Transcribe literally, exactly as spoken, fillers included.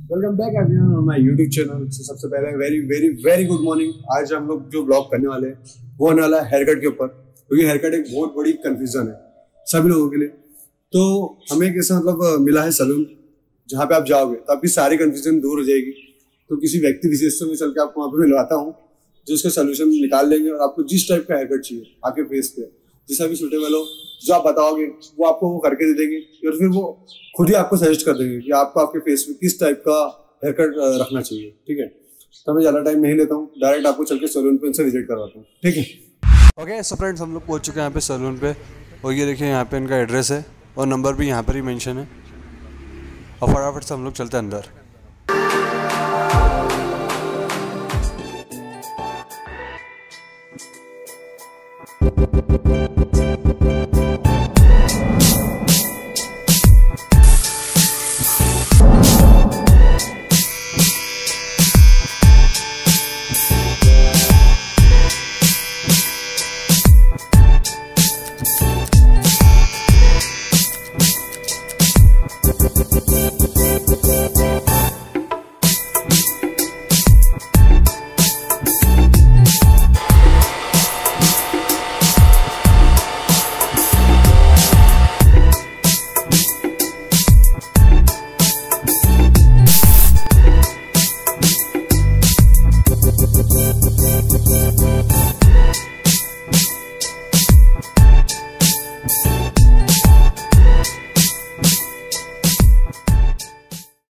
Welcome back everyone on my YouTube channel. सबसे पहले very very very good morning. आज हम लोग जो ब्लॉग करने वाले हैं वो होने वाला है हेयर कट के ऊपर, क्योंकि हेयर कट एक बहुत बड़ी कंफ्यूजन है सभी लोगों के लिए। तो हमें एक ऐसा मतलब मिला है सलून जहाँ पे आप जाओगे तो आपकी सारी कंफ्यूजन दूर हो जाएगी। तो किसी व्यक्ति विशेष में चल के आपको वहाँ पे मिलवाता हूँ जो उसका सोल्यूशन निकाल लेंगे और आपको जिस टाइप का हेयर कट चाहिए आपके फेस पे जैसा भी सूटेबल हो, जो आप बताओगे वो आपको वो करके दे देंगे, और फिर वो खुद ही आपको सजेस्ट कर देंगे कि आपको आपके फेस पे किस टाइप का हेयर कट रखना चाहिए। ठीक है, तो मैं ज़्यादा टाइम नहीं लेता हूँ, डायरेक्ट आपको चल के सैलून पे उनसे विजिट करवाता हूँ। ठीक है, ओके सो फ्रेंड्स, हम लोग पहुँच चुके हैं यहाँ पे सैलून पे, और ये देखिए यहाँ पे इनका एड्रेस है और नंबर भी यहाँ पर ही मेंशन है। और फटाफट से हम लोग चलते हैं अंदर।